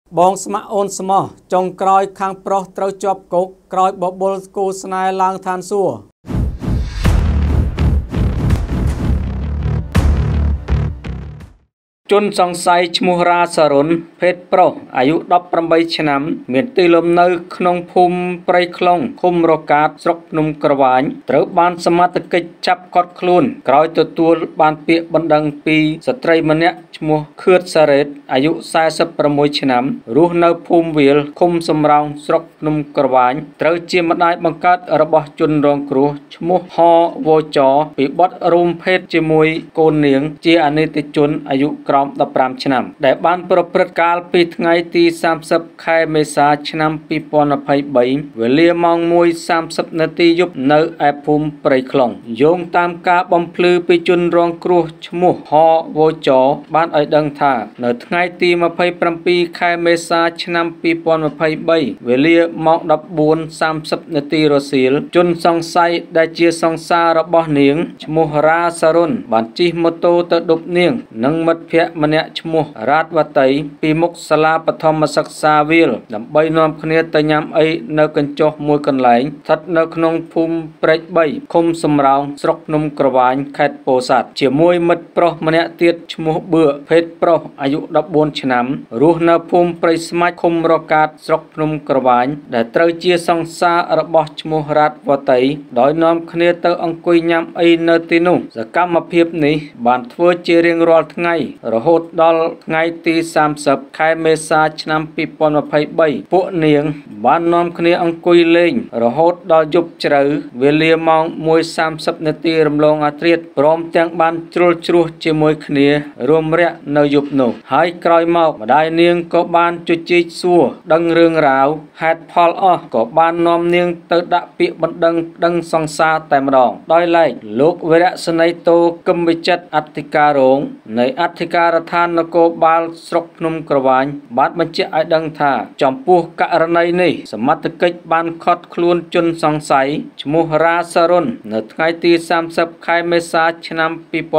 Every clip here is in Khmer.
Bong sma on sma, trong cõi khang pro trâu chọc cốc, cõi bọc bồn cô snai lang than xua. ជនសង្ស័យឈ្មោះរាសរុនភេទប្រុសអាយុ18ឆ្នាំមានទីលំនៅក្នុងភូមិព្រៃខ្លុងឃុំរកាតស្រុកភ្នំក្រវាញត្រូវបានសមត្ថកិច្ចចាប់ឃាត់ខ្លួនក្រោយទទួលបានពាក្យបណ្ដឹងពីស្ត្រីម្នាក់ឈ្មោះខឿតសារ៉េតអាយុ46ឆ្នាំរស់នៅភូមិវាលឃុំសំរោងស្រុកភ្នំក្រវាញត្រូវជាម្ដាយបង្កើតរបស់ជនរងគ្រោះឈ្មោះហវចពីបទរួមភេទជាមួយកូននាងជាអនិច្ចជនអាយុក្រោម 15 ឆ្នាំដែលបានប្រព្រឹត្តកាលពីថ្ងៃទី30ខែមេសាឆ្នាំ2023វេលាម៉ោង 1:30 នាទីយប់នៅឯភូមិព្រៃខ្លុងយោងតាមការបំភ្លឺពីជនរងគ្រោះឈ្មោះហវចបានឲ្យដឹងថានៅថ្ងៃទី27ខែមេសាឆ្នាំ2023វេលាម៉ោង 14:30 នាទីរសៀលជនសង្ស័យដែលជាសង្សាររបស់នាងឈ្មោះរាសរុនបានជិះម៉ូតូទៅឌុបនាងនិងមិត្តភក្តិម្នាក់ឈ្មោះរ៉ាតវតីពីមុខសាលាបឋមសិក្សាវាលដើម្បីនាំគ្នាទៅញ៉ាំអីនៅកញ្ចុះមួយកន្លែងស្ថិតនៅក្នុងភូមិព្រែក3ឃុំសំរោងស្រុកភ្នំក្រវាញខេត្តពោធិ៍សាត់ជាមួយមិត្តប្រុសម្នាក់ទៀតឈ្មោះបឿភេទប្រុសអាយុ14ឆ្នាំរស់នៅភូមិព្រៃស្មាច់ឃុំរកាតស្រុកភ្នំក្រវាញដែលត្រូវជាសង្សាររបស់ឈ្មោះរ៉ាតវតីដោយនាំគ្នាទៅអង្គុយញ៉ាំអីនៅទីនោះសកម្មភាពនេះបានធ្វើជារៀងរាល់ថ្ងៃរហូតដល់ថ្ងៃទី30ខែមេសាឆ្នាំ2023ពួកនាងបាននាំគ្នាអង្គុយលេងរហូតដល់យប់ជ្រៅវេលាម៉ោង 1:30 នាទីរំលងអាធ្រាត្រព្រមទាំងបានជ្រុលជ្រោះជាមួយគ្នារួមរយៈនៅយប់នោះហើយក្រោយមកម្ដាយនាងក៏បានជជែកសួរដឹងរឿងរ៉ាវហេតុផលអស់ក៏បាននាំនាងទៅដាក់ពាក្យបណ្ដឹងសង្សារតែម្ដងដោយឡែកលោកវរៈសេនីយ៍តូគឹមវិចិត្រអធិការរងនៃអធិការដ្ឋាននគរបាលស្រុកភ្នំក្រវាញបានបញ្ជាក់ឲ្យដឹងថាចំពោះករណីនេះសមត្ថកិច្ចបានឃាត់ខ្លួនជនសង្ស័យឈ្មោះរាសរុននៅថ្ងៃទី30ខែមេសាឆ្នាំ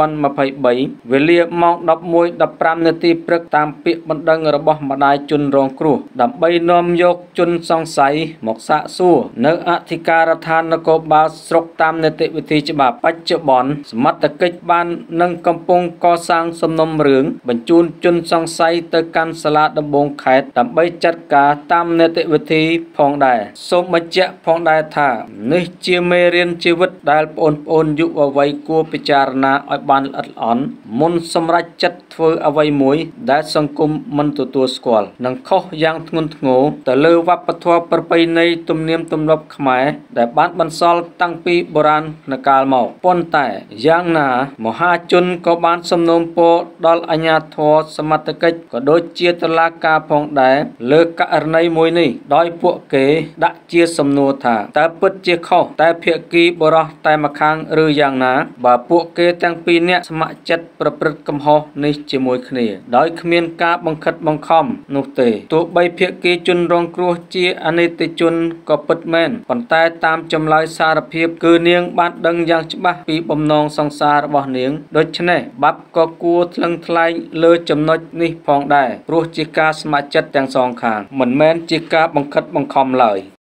2023វេលាម៉ោង 11:15 នាទីព្រឹកតាមពាក្យបណ្ដឹងរបស់ម្ដាយជនរងគ្រោះដើម្បីនាំយកជនសង្ស័យមកសាកសួរនៅអធិការដ្ឋាននគរបាលស្រុកតាមនីតិវិធីច្បាប់បច្ចុប្បន្នសមត្ថកិច្ចបាននឹងកំពុងកសាងសំណុំរឿងបញ្ជូនជនសង្ស័យទៅកាន់សាលាដំបងខេត្តដើម្បីចាត់ការតាមនីតិវិធីផងដែរសូមបញ្ជាក់ផងដែរថានេះជាមេរៀនជីវិតដែលបងប្អូនយុវវ័យគួរពិចារណាឲ្យបានល្អិតល្អន់មុនសម្រេចចិត្តធ្វើអ្វីមួយដែលសង្គមមិនទទួលស្គាល់និងខុសយ៉ាងធ្ងន់ធ្ងរទៅលើវប្បធម៌ប្រពៃណីទំនៀមទម្លាប់ខ្មែរដែលបានបន្សល់តាំងពីបុរាណកាលមកប៉ុន្តែយ៉ាងណាមហាជនក៏បានសំណូមពរដល់អាជ្ញាធរសមត្ថកិច្ចក៏ដូចជាតុលាការផងដែរលើករណីមួយនេះដោយពួកគេដាក់ជាសំណួរថាតើពិតជាខុសតែភាគីបរិះតែម្ខាងឬយ៉ាងណាបើពួកគេទាំងពីរនាក់ស្ម័គ្រចិត្តប្រព្រឹត្តកំហុសនេះជាមួយគ្នាដោយគ្មានការបង្ខិតបង្ខំនោះទេទោះបីភាគីជនរងគ្រោះជាអនិច្ចជនក៏ពិតមែនប៉ុន្តែតាមចម្លើយសារភាពគឺនាងបានដឹងយ៉ាងច្បាស់ពីបំណងសង្សាររបស់នាងដូច្នេះបាប់ក៏គួរថ្លឹងថ្លែងលើចំណុចនេះផងដែរព្រោះជាការស្ម័គ្រចិត្តទាំងសងខាងមិនមែនជាការបង្ខិតបង្ខំឡើយ